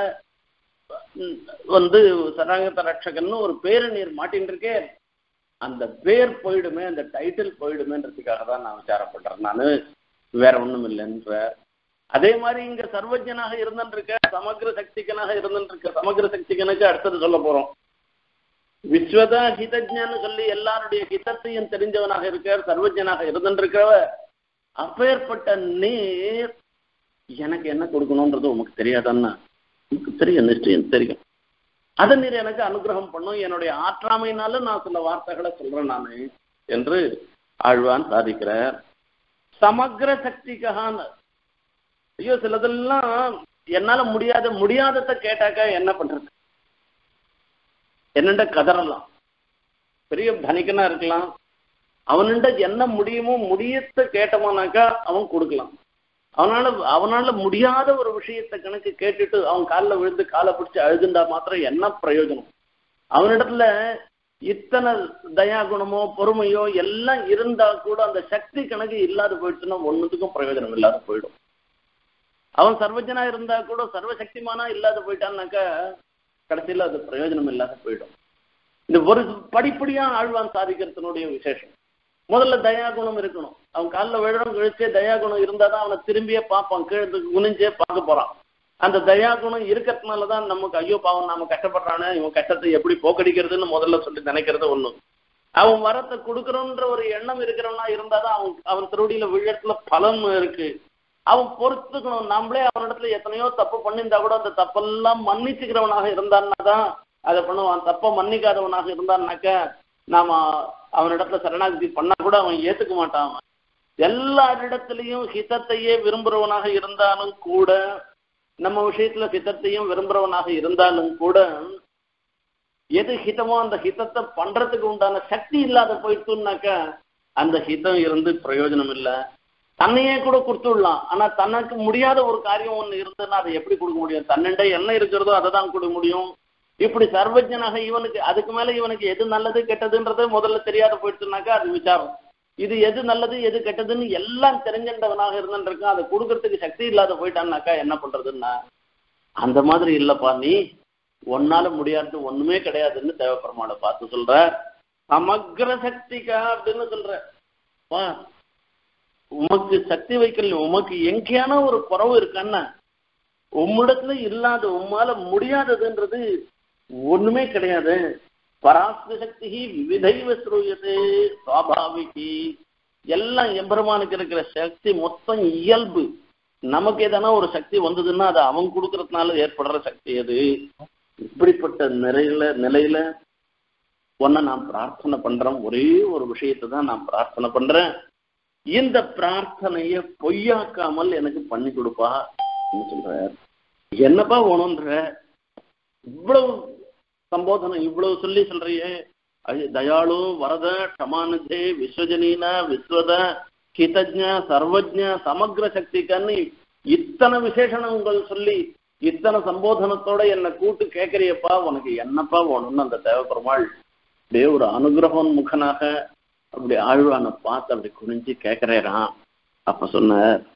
வந்து சரணாகத ரட்சகன்னு ஒரு பேரை நீர் மாட்டின்னு இருக்கே, அந்த பேர் போயிடுமே, அந்த டைட்டில் போயிடுமேன்றதுக்காக தான் நான் விசாரப்படுறேன். நான் வேற ஒண்ணும் இல்லைன்ற. அதே மாதிரி இங்க சர்வஜனாக இருந்துட்டு இருக்க, சமகிர சக்திகனாக இருந்துட்டு இருக்க, சமகிர சக்திகனுக்கு அடுத்தது சொல்ல போறோம். விஸ்வதா ஹிதஜ்ஞன்னு சொல்லி எல்லாருடைய ஹிதத்தையும் தெரிஞ்சவனாக இருக்கார், சர்வஜனாக இருந்துருக்கிறவ. அப்பேற்பட்ட நீர் எனக்கு என்ன கொடுக்கணும்ன்றது உமக்கு தெரியாதான்னா? உனக்கு தெரியும், நிச்சயம் தெரியும். அதை நீர் எனக்கு அனுகிரகம் பண்ணும், என்னுடைய ஆற்றாமையினால நான் சில வார்த்தைகளை சொல்றேன் நானு என்று ஆழ்வான் சாதிக்கிறார். சமக்ர சக்திக்கான ஐயோ சிலதெல்லாம் என்னால முடியாத முடியாததை கேட்டாக்கா என்ன பண்றது? என்னண்ட கதறலாம். பெரிய தனிக்கனா இருக்கலாம், அவனுண்ட என்ன முடியுமோ முடியத்தை கேட்டமானாக்கா அவன் கொடுக்கலாம். அவனால அவனால முடியாத ஒரு விஷயத்தை கணக்கு கேட்டுட்டு அவன் காலில் விழுந்து காலை பிடிச்சி அழுதுண்டா மாத்திரம் என்ன பிரயோஜனம்? அவனிடத்துல இத்தனை தயா குணமோ பொறுமையோ எல்லாம் இருந்தா கூட அந்த சக்தி கணக்கு இல்லாத போயிடுச்சுன்னா ஒன்னுத்துக்கும் பிரயோஜனம் இல்லாத போயிடும். அவன் சர்வஜனா இருந்தா கூட சர்வசக்திமானா இல்லாத போயிட்டான்னாக்கா கடைசியில் அது பிரயோஜனம் இல்லாத போயிடும். இந்த ஒரு படிப்படியா ஆழ்வான் சாதிக்கிறதுனுடைய விசேஷம். முதல்ல தயாகுணம் இருக்கணும். அவன் காலில் விழுறோம் கழிச்சே தயாகுணம் இருந்தாதான் அவனை திரும்பியே பார்ப்பான், கீழே குனிஞ்சே பார்க்க போறான். அந்த தயாகுணம் இருக்கிறதுனாலதான் நமக்கு ஐயோ பாவம் நாம கஷ்டப்படுறானே, இவன் கஷ்டத்தை எப்படி போக்கடிக்கிறதுன்னு முதல்ல சொல்லி நினைக்கிறது ஒண்ணு. அவன் வரத்தை கொடுக்கணும்ன்ற ஒரு எண்ணம் இருக்கிறவனா இருந்தாதான் அவன் அவன் திருவடியில விழத்துல பலம் இருக்கு. அவன் பொறுத்துக்கணும். நம்மளே அவனிடத்துல எத்தனையோ தப்பு பண்ணியிருந்தா கூட அந்த தப்பெல்லாம் மன்னிச்சுக்கிறவனாக இருந்தான்னா தான் அதை பண்ணுவான். தப்ப மன்னிக்காதவனாக இருந்தான்னாக்க நாம அவனிடத்துல சரணாகதி பண்ணா கூட அவன் ஏத்துக்க மாட்டான். எல்லாரிடத்திலையும் ஹிதத்தையே விரும்புறவனாக இருந்தாலும் கூட, நம்ம விஷயத்துல ஹிதத்தையும் விரும்புறவனாக இருந்தாலும் கூட, எது ஹிதமோ அந்த ஹிதத்தை பண்றதுக்கு உண்டான சக்தி இல்லாத போயிட்டுனாக்கா அந்த ஹிதம் இருந்து பிரயோஜனம் இல்லை. தன்னையே கூட கொடுத்துடலாம், ஆனா தனக்கு முடியாத ஒரு காரியம் ஒண்ணு இருந்ததுன்னா அதை எப்படி கொடுக்க முடியும்? தன்னண்ட என்ன இருக்கிறதோ அதை தான் கொடுக்க முடியும். இப்படி சர்வஜனாக இவனுக்கு அதுக்கு மேல இவனுக்கு எது நல்லது கெட்டதுன்றது முதல்ல தெரியாத போயிடுச்சுனாக்கா அது விசாரம். இது எது நல்லது எது கெட்டதுன்னு எல்லாம் தெரிஞ்சின்றவனாக இருந்துருக்கான், அதை கொடுக்கறதுக்கு சக்தி இல்லாத போயிட்டான்னாக்கா என்ன பண்றதுன்னா, அந்த மாதிரி இல்லப்பா, நீ ஒன்னால முடியாது ஒண்ணுமே கிடையாதுன்னு தேவப்பெருமாளை பார்த்து சொல்ற. சமக்ர சக்திக்கா அப்படின்னு சொல்ற. வா, உமக்கு சக்தி வைக்கல, உமக்கு எங்கேயான ஒரு குறவு இருக்கான்னா உம்மிடத்துல இல்லாத உம்மால முடியாததுன்றது ஒண்ணுமே கிடையாது. பராஸ்தி சக்தி விதைவ ஸ்ரூயதே சுவாபாவிகி. எல்லாம் எம்பெருமானுக்கு இருக்கிற சக்தி மொத்தம் இயல்பு. நமக்கு எதனா ஒரு சக்தி வந்ததுன்னா அது அவன் கொடுக்கறதுனால ஏற்படுற சக்தி அது. இப்படிப்பட்ட நிலையில நிலையில ஒன்ன நான் பிரார்த்தனை பண்றேன். ஒரே ஒரு விஷயத்தை தான் நான் பிரார்த்தனை பண்றேன். இந்த பிரார்த்தனைய பொய்யாக்காமல் எனக்கு பண்ணி கொடுப்பா சொல்ற. என்னப்பா வேணும்ன்ற இவ்வளவு சம்போதனம் இவ்வளவு சொல்லி சொல்றியே, தயாளு வரத க்ஷமானுதே விஸ்வஜனீன விஸ்வத ஹிதஜ்ஞ சர்வஜ்ஞ சமக்ர சக்திக்கான்னு இத்தனை விசேஷணங்கள் சொல்லி இத்தனை சம்போதனத்தோட என்னை கூட்டு கேட்கறியப்பா, உனக்கு என்னப்பா வேணும்னு அந்த தேவப்பெருமாள் அப்படியே ஒரு அனுகிரகம் முகனாக அப்படி ஆழ்வான பார்த்து அப்படி குனிஞ்சு கேட்கிறேறான். அப்ப சொன்ன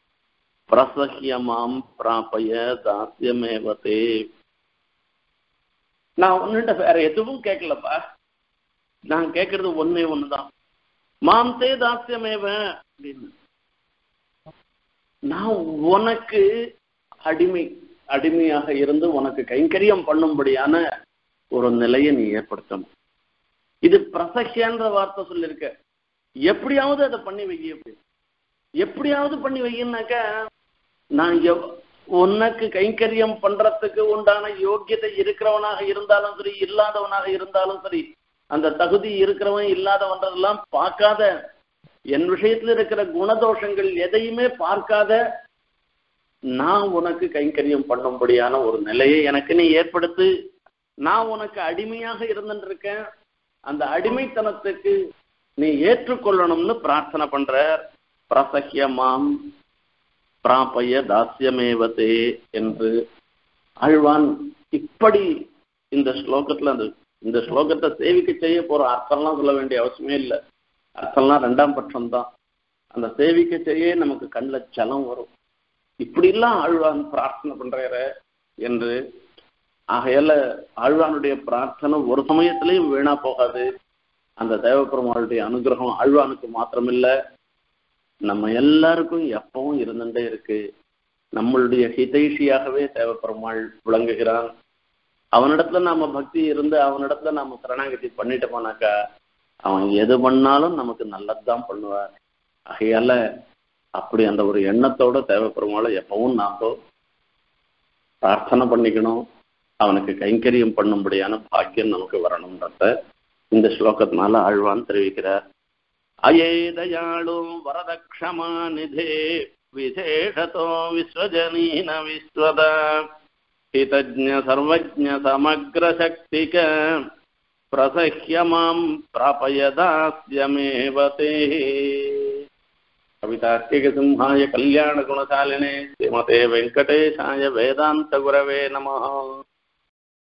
பிரசஹ்யமாம் பிராபய தாஸ்யமேவதே. நான் ஒன்னுட்ட வேற எதுவும் கேட்கலப்பா, நான் கேட்கறது ஒன்னே ஒண்ணுதான், மாம் தே தாஸ்யமேவ அப்படின்னு. நான் உனக்கு அடிமை அடிமையாக இருந்து உனக்கு கைங்கரியம் பண்ணும்படியான ஒரு நிலையை நீ ஏற்படுத்தணும். இது பிரசஹ்யன்ற வார்த்தை சொல்லியிருக்க. எப்படியாவது அதை பண்ணி வை, அப்படி எப்படியாவது பண்ணி வையினாக்க நான் உனக்கு கைங்கரியம் பண்றதுக்கு உண்டான யோக்கியத்தை இருக்கிறவனாக இருந்தாலும் சரி இல்லாதவனாக இருந்தாலும் சரி, அந்த தகுதி இருக்கிறவன் இல்லாதவன்றதெல்லாம் பார்க்காத, என் விஷயத்துல இருக்கிற குணதோஷங்கள் எதையுமே பார்க்காத நான் உனக்கு கைங்கரியம் பண்ணும்படியான ஒரு நிலையை எனக்கு நீ ஏற்படுத்து. நான் உனக்கு அடிமையாக இருந்துருக்கேன், அந்த அடிமைத்தனத்துக்கு நீ ஏற்றுக்கொள்ளணும்னு பிரார்த்தனை பண்ற. பிரசஹ்யமாம் பிராபய தாஸ்யமேவதே என்று ஆழ்வான் இப்படி இந்த ஸ்லோகத்துல அந்த இந்த ஸ்லோகத்தை சேவிக்க செய்ய போற அர்த்தம்லாம் சொல்ல வேண்டிய அவசியமே இல்லை. அர்த்தம்லாம் ரெண்டாம் பட்சம் தான். அந்த சேவிக்க செய்ய நமக்கு கண்ணில் ஜலம் வரும். இப்படிலாம் ஆழ்வான் பிரார்த்தனை பண்றார என்று. ஆகையால ஆழ்வானுடைய பிரார்த்தனை ஒரு சமயத்திலையும் வீணா போகாது. அந்த தேவப்பெருமாளுடைய அனுகிரகம் ஆழ்வானுக்கு மாத்திரமில்ல, நம்ம எல்லாருக்கும் எப்பவும் இருந்துட்டே இருக்கு. நம்மளுடைய ஹிதைஷியாகவே தேவப்பெருமாள் விளங்குகிறான். அவனிடத்துல நாம பக்தி இருந்து அவனிடத்துல நாம சரணாகதி பண்ணிட்டு போனாக்கா அவன் எது பண்ணாலும் நமக்கு நல்லதுதான் பண்ணுவார். ஆகையால அப்படி அந்த ஒரு எண்ணத்தோட தேவைப்படுறவங்கள எப்பவும் நாம பிரார்த்தனை பண்ணிக்கணும். அவனுக்கு கைங்கரியம் பண்ணும்படியான பாக்கியம் நமக்கு வரணும்ன்றத இந்த ஸ்லோகத்தினால ஆழ்வான் தெரிவிக்கிறார். அயே தயாளு வரதக்ஷமா நிதே விசேஷதோ விஸ்வஜனீன விஸ்வத ஹிதஜ்ஞ சர்வஜ்ஞ சமக்ர சக்திக பிரசஹ்ய மாம் ப்ராபயதாஸ்யமேவ தே. கவிதார்க்கிக சிம்ஹாய கல்யாண குணசாலினே ஸ்ரீமதே வெங்கடேஷாய வேதாந்த குரவே நமஹ.